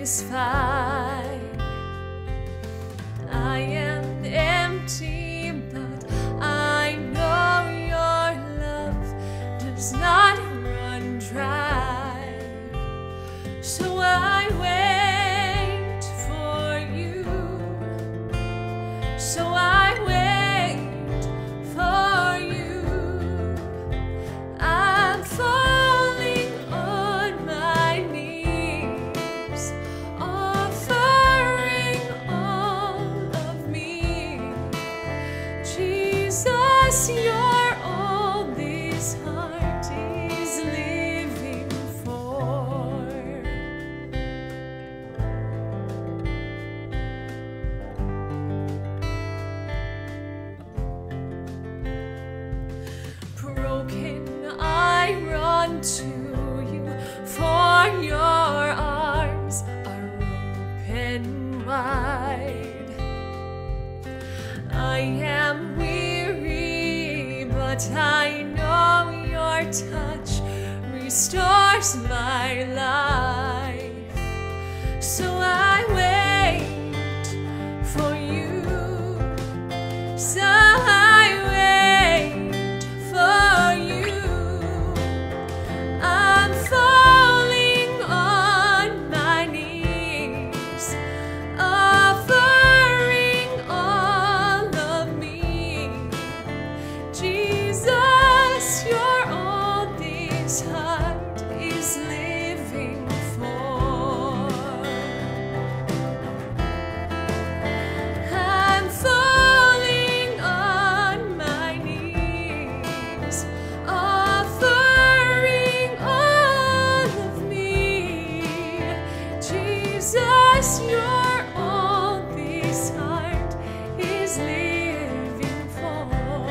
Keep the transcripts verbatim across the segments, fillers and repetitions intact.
satisfied. I am empty, but I know your love does not run dry. So I wait for you. So I wait for you. I'm falling on my knees, offering all of me. Jesus, you're all this heart is living for. Broken, I run to you, for your arms are open wide. I am weary, but I know your touch restores my life. So I wait for you. So I wait for you. I'm falling on my knees, offering all of me. Jesus, you're all this heart is living for. I'm falling on my knees, offering all of me. Jesus, you're all this heart is living for.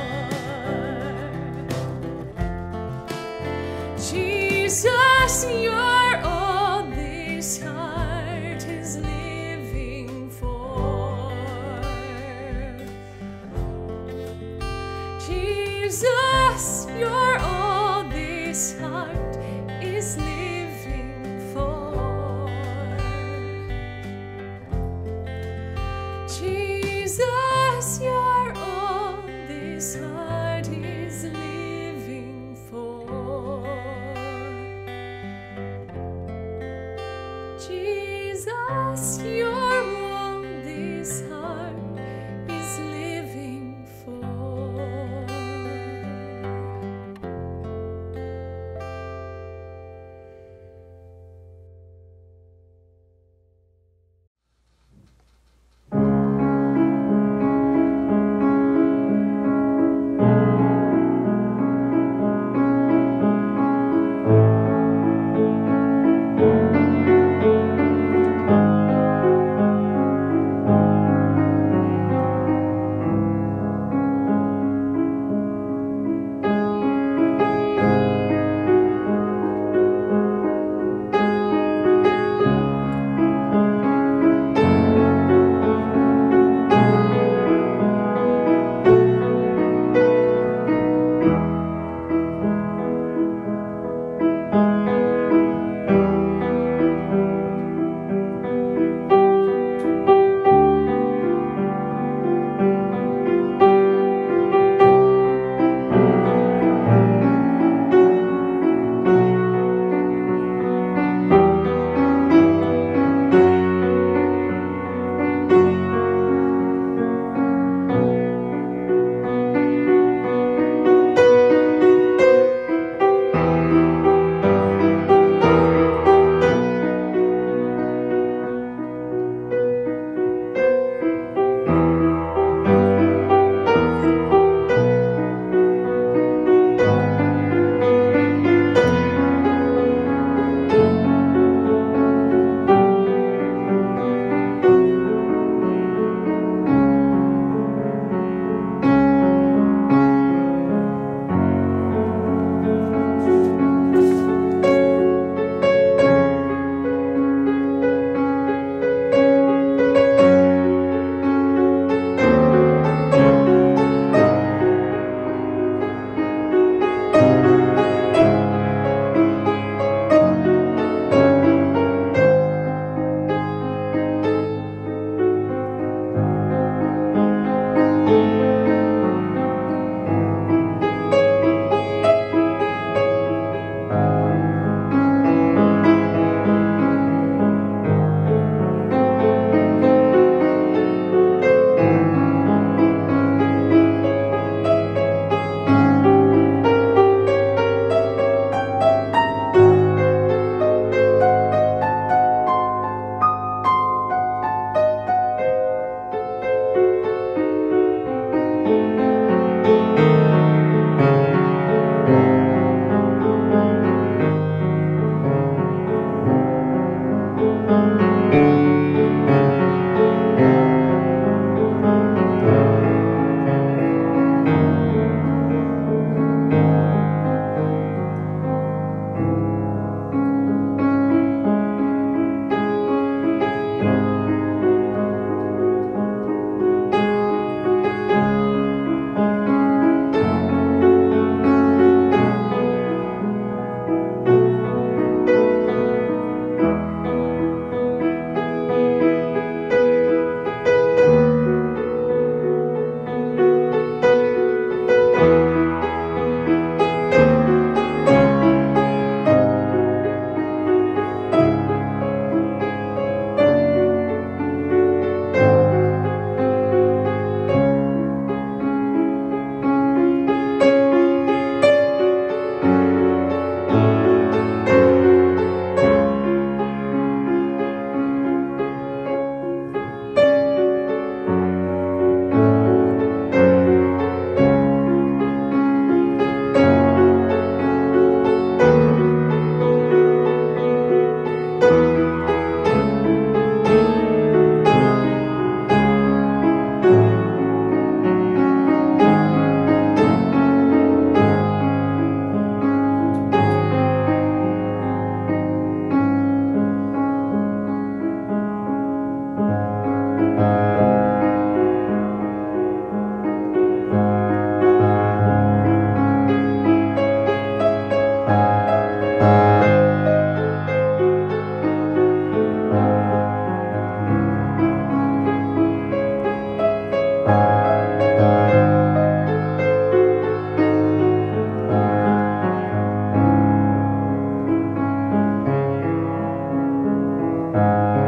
Jesus, you're all this heart is living for. Jesus, you're all this heart is living for. Jesus, you're all this heart is living for. Jesus, you're all this heart is living for. Thank you.